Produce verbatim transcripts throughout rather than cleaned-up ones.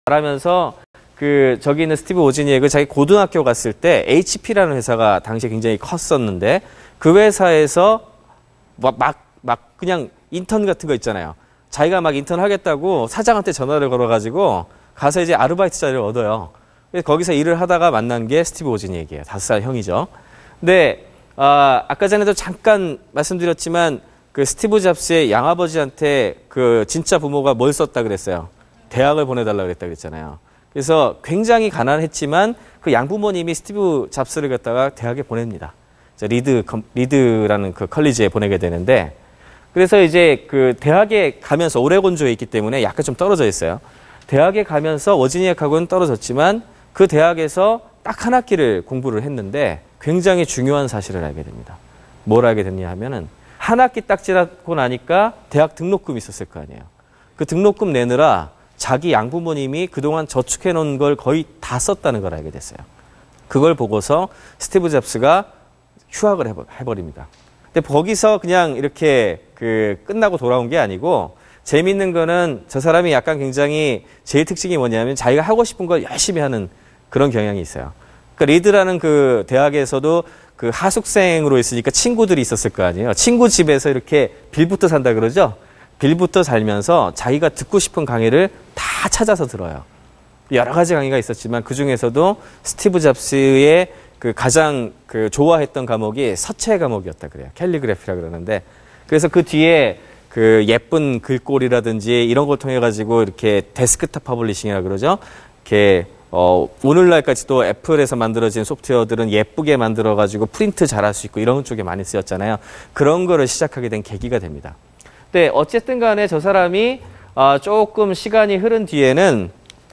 말하면서 그 저기 있는 스티브 오지니에그 자기 고등학교 갔을 때 에이치피라는 회사가 당시에 굉장히 컸었는데 그 회사에서 막, 막, 막 그냥 인턴 같은 거 있잖아요. 자기가 막 인턴 하겠다고 사장한테 전화를 걸어가지고 가서 이제 아르바이트 자리를 얻어요. 그래서 거기서 일을 하다가 만난 게 스티브 오지니에그예요. 다섯 살 형이죠. 근데 아, 아까 전에도 잠깐 말씀드렸지만 그 스티브 잡스의 양아버지한테 그 진짜 부모가 뭘 썼다 그랬어요. 대학을 보내달라고 그랬다 그랬잖아요. 그래서 굉장히 가난했지만 그 양부모님이 스티브 잡스를 갖다가 대학에 보냅니다. 리드, 리드라는 그 컬리지에 보내게 되는데 그래서 이제 그 대학에 가면서 오레곤주에 있기 때문에 약간 좀 떨어져 있어요. 대학에 가면서 워지니아하고는 떨어졌지만 그 대학에서 딱 한 학기를 공부를 했는데 굉장히 중요한 사실을 알게 됩니다. 뭘 알게 됐냐 하면은 한 학기 딱 지나고 나니까 대학 등록금이 있었을 거 아니에요. 그 등록금 내느라 자기 양부모님이 그동안 저축해 놓은 걸 거의 다 썼다는 걸 알게 됐어요. 그걸 보고서 스티브 잡스가 휴학을 해버, 해버립니다. 근데 거기서 그냥 이렇게 그 끝나고 돌아온 게 아니고 재밌는 거는 저 사람이 약간 굉장히 제일 특징이 뭐냐면 자기가 하고 싶은 걸 열심히 하는 그런 경향이 있어요. 그러니까 리드라는 그 대학에서도 그 하숙생으로 있으니까 친구들이 있었을 거 아니에요. 친구 집에서 이렇게 빌부터 산다 그러죠. 빌부터 살면서 자기가 듣고 싶은 강의를 다 찾아서 들어요. 여러 가지 강의가 있었지만 그 중에서도 스티브 잡스의 그 가장 그 좋아했던 과목이 서체 과목이었다 그래요. 캘리그래피라 그러는데 그래서 그 뒤에 그 예쁜 글꼴이라든지 이런 걸 통해 가지고 이렇게 데스크탑 퍼블리싱이라 그러죠. 이렇게 어 오늘날까지도 애플에서 만들어진 소프트웨어들은 예쁘게 만들어 가지고 프린트 잘할 수 있고 이런 쪽에 많이 쓰였잖아요. 그런 거를 시작하게 된 계기가 됩니다. 근데 어쨌든 간에 저 사람이 어 조금 시간이 흐른 뒤에는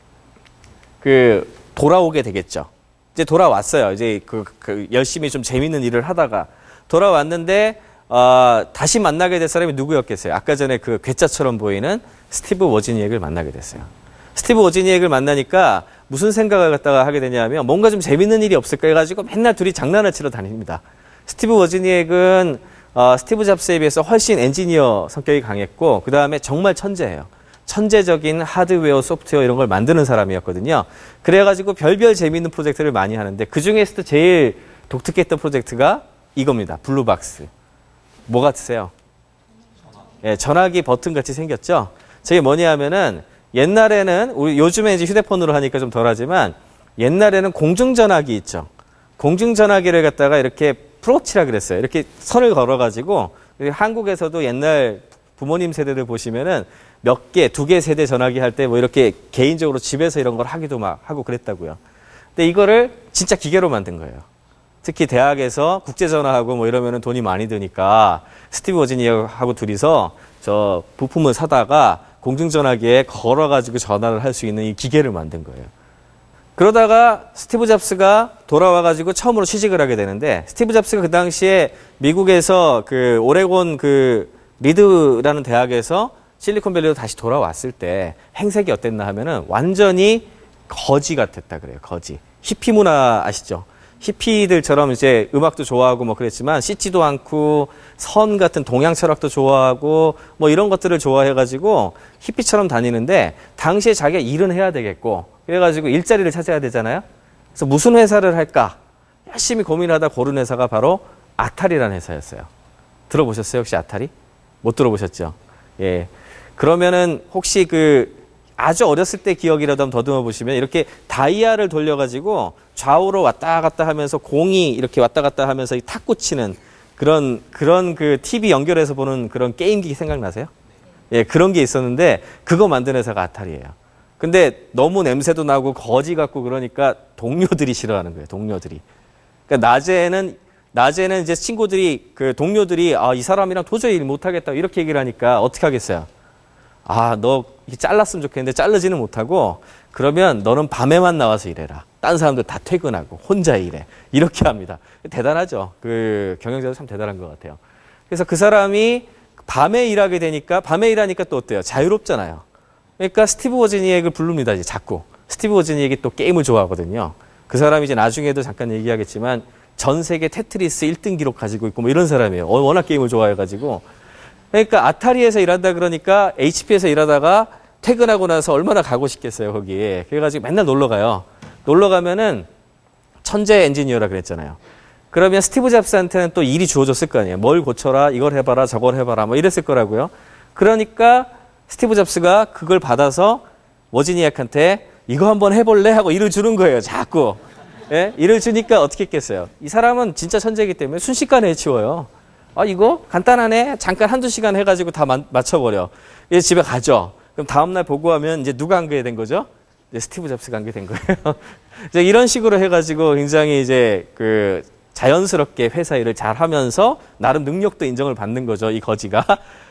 그 돌아오게 되겠죠. 이제 돌아왔어요. 이제 그, 그 열심히 좀 재밌는 일을 하다가 돌아왔는데 어, 다시 만나게 될 사람이 누구였겠어요? 아까 전에 그 괴짜처럼 보이는 스티브 오지니에그를 만나게 됐어요. 스티브 오지니에그를 만나니까 무슨 생각을 갖다가 하게 되냐면 뭔가 좀 재밌는 일이 없을까 해가지고 맨날 둘이 장난을 치러 다닙니다. 스티브 오지니에그는 어, 스티브 잡스에 비해서 훨씬 엔지니어 성격이 강했고 그 다음에 정말 천재예요. 천재적인 하드웨어, 소프트웨어 이런 걸 만드는 사람이었거든요. 그래가지고 별별 재미있는 프로젝트를 많이 하는데 그 중에서도 제일 독특했던 프로젝트가 이겁니다. 블루박스. 뭐 같으세요? 예, 전화기 버튼 같이 생겼죠? 저게 뭐냐 하면은 옛날에는 우리 요즘에 이제 휴대폰으로 하니까 좀 덜하지만 옛날에는 공중전화기 있죠. 공중전화기를 갖다가 이렇게 프로치라 그랬어요. 이렇게 선을 걸어가지고 한국에서도 옛날 부모님 세대들 보시면은 몇 개, 두 개 세대 전화기 할 때 뭐 이렇게 개인적으로 집에서 이런 걸 하기도 막 하고 그랬다고요. 근데 이거를 진짜 기계로 만든 거예요. 특히 대학에서 국제전화하고 뭐 이러면은 돈이 많이 드니까 스티브 오지니어하고 둘이서 저 부품을 사다가 공중전화기에 걸어가지고 전화를 할 수 있는 이 기계를 만든 거예요. 그러다가 스티브 잡스가 돌아와가지고 처음으로 취직을 하게 되는데 스티브 잡스가 그 당시에 미국에서 그 오레곤 그 리드라는 대학에서 실리콘밸리로 다시 돌아왔을 때 행색이 어땠나 하면은 완전히 거지 같았다 그래요. 거지. 히피 문화 아시죠? 히피들처럼 이제 음악도 좋아하고 뭐 그랬지만 씻지도 않고 선 같은 동양 철학도 좋아하고 뭐 이런 것들을 좋아해가지고 히피처럼 다니는데 당시에 자기가 일은 해야 되겠고 그래가지고 일자리를 찾아야 되잖아요. 그래서 무슨 회사를 할까 열심히 고민하다 고른 회사가 바로 아타리라는 회사였어요. 들어보셨어요? 혹시 아타리? 못 들어보셨죠? 예. 그러면은 혹시 그 아주 어렸을 때 기억이라도 한번 더듬어 보시면 이렇게 다이아를 돌려가지고 좌우로 왔다 갔다 하면서 공이 이렇게 왔다 갔다 하면서 이 탁구 치는 그런, 그런 그 티비 연결해서 보는 그런 게임기 생각나세요? 예, 그런 게 있었는데 그거 만든 회사가 아타리예요. 근데 너무 냄새도 나고 거지 같고 그러니까 동료들이 싫어하는 거예요, 동료들이. 그러니까 낮에는, 낮에는 이제 친구들이, 그 동료들이 아, 이 사람이랑 도저히 일 못하겠다 이렇게 얘기를 하니까 어떻게 하겠어요? 아, 너 잘랐으면 좋겠는데 자르지는 못하고 그러면 너는 밤에만 나와서 일해라. 딴 사람들 다 퇴근하고 혼자 일해. 이렇게 합니다. 대단하죠. 그 경영자도 참 대단한 것 같아요. 그래서 그 사람이 밤에 일하게 되니까 밤에 일하니까 또 어때요? 자유롭잖아요. 그러니까 스티브 오지니에그를 부릅니다. 이제 자꾸. 스티브 오지니에게 또 게임을 좋아하거든요. 그 사람이 이제 나중에도 잠깐 얘기하겠지만 전 세계 테트리스 일 등 기록 가지고 있고 뭐 이런 사람이에요. 워낙 게임을 좋아해가지고. 그러니까 아타리에서 일한다 그러니까 에이치피에서 일하다가 퇴근하고 나서 얼마나 가고 싶겠어요, 거기에. 그래가지고 맨날 놀러 가요. 놀러 가면은 천재 엔지니어라 그랬잖아요. 그러면 스티브 잡스한테는 또 일이 주어졌을 거 아니에요. 뭘 고쳐라, 이걸 해봐라, 저걸 해봐라, 뭐 이랬을 거라고요. 그러니까 스티브 잡스가 그걸 받아서 워지니악한테 이거 한번 해볼래? 하고 일을 주는 거예요, 자꾸. 예? 일을 주니까 어떻게 했겠어요? 이 사람은 진짜 천재이기 때문에 순식간에 해치워요. 아, 이거 간단하네. 잠깐 한두 시간 해가지고 다 마, 맞춰버려. 이제 집에 가죠. 그럼 다음날 보고하면 이제 누가 한 게 된 거죠? 이제 스티브 잡스가 한 게 된 거예요. 이제 이런 식으로 해가지고 굉장히 이제 그 자연스럽게 회사 일을 잘 하면서 나름 능력도 인정을 받는 거죠, 이 거지가.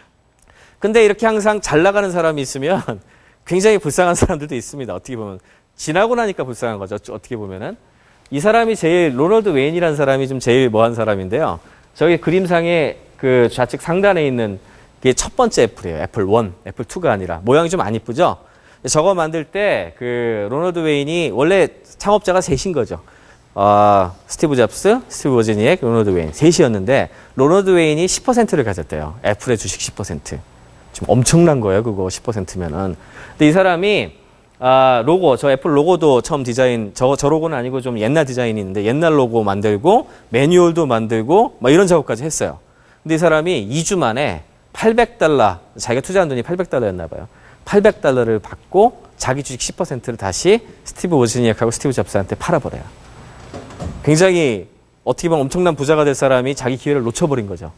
근데 이렇게 항상 잘 나가는 사람이 있으면 굉장히 불쌍한 사람들도 있습니다. 어떻게 보면. 지나고 나니까 불쌍한 거죠. 어떻게 보면은. 이 사람이 제일, 로널드 웨인이라는 사람이 좀 제일 뭐한 사람인데요. 저기 그림상에 그 좌측 상단에 있는 게 첫 번째 애플이에요. 애플 원, 애플 투가 아니라. 모양이 좀 안 이쁘죠? 저거 만들 때 그 로널드 웨인이 원래 창업자가 셋인 거죠. 어, 스티브 잡스, 스티브 워지니액, 로널드 웨인. 셋이었는데 로널드 웨인이 십 퍼센트를 가졌대요. 애플의 주식 십 퍼센트. 좀 엄청난 거예요, 그거 십 퍼센트면은. 근데 이 사람이 아, 로고, 저 애플 로고도 처음 디자인, 저, 저 로고는 아니고 좀 옛날 디자인이 있는데 옛날 로고 만들고 매뉴얼도 만들고 막 이런 작업까지 했어요. 근데 이 사람이 이 주 만에 팔백 달러, 자기가 투자한 돈이 팔백 달러였나 봐요. 팔백 달러를 받고 자기 주식 십 퍼센트를 다시 스티브 워지니악하고 스티브 잡스한테 팔아버려요. 굉장히 어떻게 보면 엄청난 부자가 될 사람이 자기 기회를 놓쳐버린 거죠.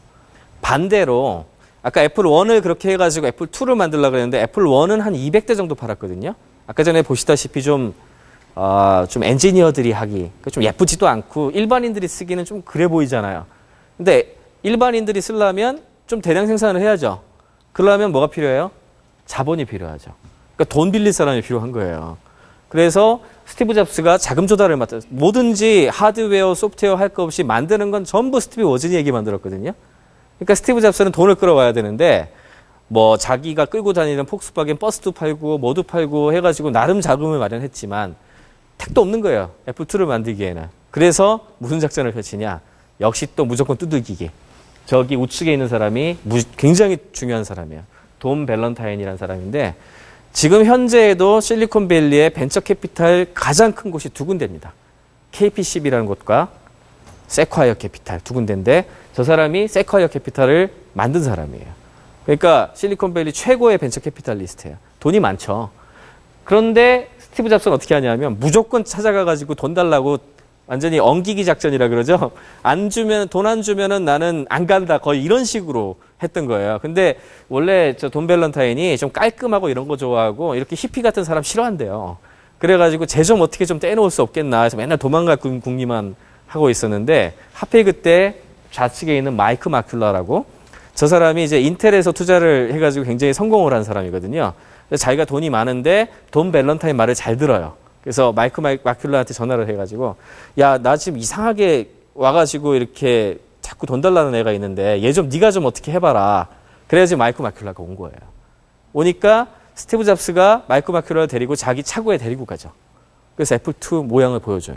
반대로 아까 애플 원을 그렇게 해가지고 애플 투를 만들려고 했는데 애플 원은 한 이백 대 정도 팔았거든요. 아까 전에 보시다시피 좀, 어, 좀 엔지니어들이 하기, 좀 예쁘지도 않고 일반인들이 쓰기는 좀 그래 보이잖아요. 근데 일반인들이 쓰려면 좀 대량 생산을 해야죠. 그러려면 뭐가 필요해요? 자본이 필요하죠. 그러니까 돈 빌릴 사람이 필요한 거예요. 그래서 스티브 잡스가 자금 조달을 맡아 뭐든지 하드웨어, 소프트웨어 할 거 없이 만드는 건 전부 스티브 워지니액이 만들었거든요. 그러니까 스티브 잡스는 돈을 끌어와야 되는데 뭐 자기가 끌고 다니는 폭스바겐 버스도 팔고 뭐도 팔고 해가지고 나름 자금을 마련했지만 택도 없는 거예요. 애플 투를 만들기에는. 그래서 무슨 작전을 펼치냐. 역시 또 무조건 두들기기. 저기 우측에 있는 사람이 굉장히 중요한 사람이에요. 돈 밸런타인이라는 사람인데 지금 현재에도 실리콘밸리의 벤처 캐피탈 가장 큰 곳이 두 군데입니다. 케이피씨비라는 곳과 세콰이어 캐피탈 두 군데인데 저 사람이 세콰이어 캐피탈을 만든 사람이에요. 그러니까 실리콘밸리 최고의 벤처 캐피탈리스트예요. 돈이 많죠. 그런데 스티브 잡스는 어떻게 하냐면 무조건 찾아가가지고 돈 달라고 완전히 엉기기 작전이라 그러죠. 안 주면, 돈 안 주면은 나는 안 간다. 거의 이런 식으로 했던 거예요. 근데 원래 저 돈 밸런타인이 좀 깔끔하고 이런 거 좋아하고 이렇게 히피 같은 사람 싫어한대요. 그래가지고 쟤 좀 어떻게 좀 떼놓을 수 없겠나 해서 맨날 도망갈 궁리만 하고 있었는데 하필 그때 좌측에 있는 마이크 마큘라라고 저 사람이 이제 인텔에서 투자를 해가지고 굉장히 성공을 한 사람이거든요. 그래서 자기가 돈이 많은데 돈 밸런타인 말을 잘 들어요. 그래서 마이크 마큘라한테 전화를 해가지고 야, 나 지금 이상하게 와가지고 이렇게 자꾸 돈 달라는 애가 있는데 얘 좀 네가 좀 어떻게 해봐라. 그래야지 마이크 마큘라가 온 거예요. 오니까 스티브 잡스가 마이크 마큘라를 데리고 자기 차고에 데리고 가죠. 그래서 애플 투 모양을 보여줘요.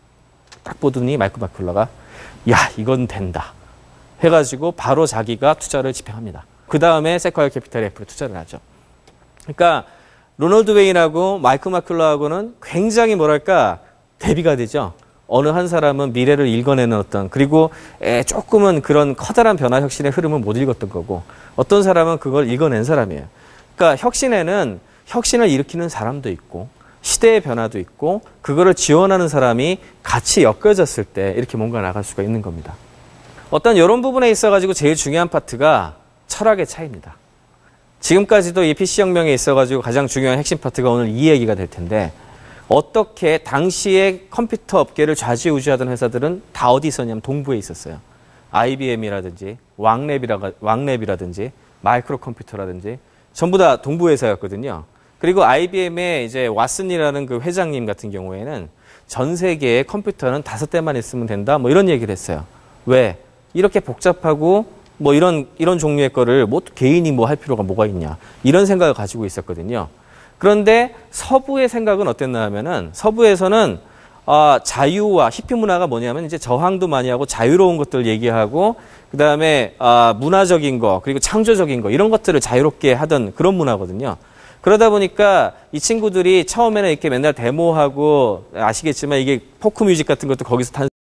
딱 보더니 마이크 마큘라가 야, 이건 된다. 해가지고 바로 자기가 투자를 집행합니다. 그 다음에 세콰이어 캐피탈 애플에 투자를 하죠. 그러니까 로널드 웨인하고 마이크 마큘라하고는 굉장히 뭐랄까 대비가 되죠. 어느 한 사람은 미래를 읽어내는 어떤 그리고 에, 조금은 그런 커다란 변화 혁신의 흐름을 못 읽었던 거고 어떤 사람은 그걸 읽어낸 사람이에요. 그러니까 혁신에는 혁신을 일으키는 사람도 있고 시대의 변화도 있고 그거를 지원하는 사람이 같이 엮여졌을 때 이렇게 뭔가 나갈 수가 있는 겁니다. 어떤 이런 부분에 있어가지고 제일 중요한 파트가 철학의 차이입니다. 지금까지도 이 피씨혁명에 있어가지고 가장 중요한 핵심 파트가 오늘 이 얘기가 될 텐데 어떻게 당시에 컴퓨터 업계를 좌지우지하던 회사들은 다 어디 있었냐면 동부에 있었어요. 아이비엠이라든지 왕랩이라, 왕랩이라든지 마이크로 컴퓨터라든지 전부 다 동부 회사였거든요. 그리고 아이비엠의 이제 왓슨이라는 그 회장님 같은 경우에는 전 세계의 컴퓨터는 다섯 대만 있으면 된다. 뭐 이런 얘기를 했어요. 왜? 이렇게 복잡하고 뭐 이런 이런 종류의 거를 뭐 개인이 뭐 할 필요가 뭐가 있냐 이런 생각을 가지고 있었거든요. 그런데 서부의 생각은 어땠나 하면은 서부에서는 아, 자유와 히피 문화가 뭐냐면 이제 저항도 많이 하고 자유로운 것들 얘기하고 그 다음에 아, 문화적인 거 그리고 창조적인 거 이런 것들을 자유롭게 하던 그런 문화거든요. 그러다 보니까 이 친구들이 처음에는 이렇게 맨날 데모하고 아시겠지만 이게 포크 뮤직 같은 것도 거기서 탄